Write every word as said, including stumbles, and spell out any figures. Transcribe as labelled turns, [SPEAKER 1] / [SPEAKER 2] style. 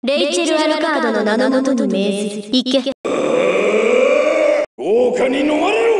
[SPEAKER 1] レイチェル・アルカードの名のもとに命ずる。行け。
[SPEAKER 2] 豪華に飲まれろ。